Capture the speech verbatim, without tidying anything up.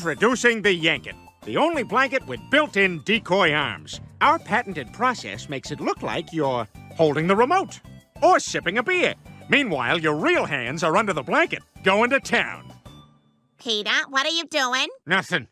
Introducing the Yanket, the only blanket with built-in decoy arms. Our patented process makes it look like you're holding the remote or sipping a beer. Meanwhile, your real hands are under the blanket, going to town. Peter, what are you doing? Nothing.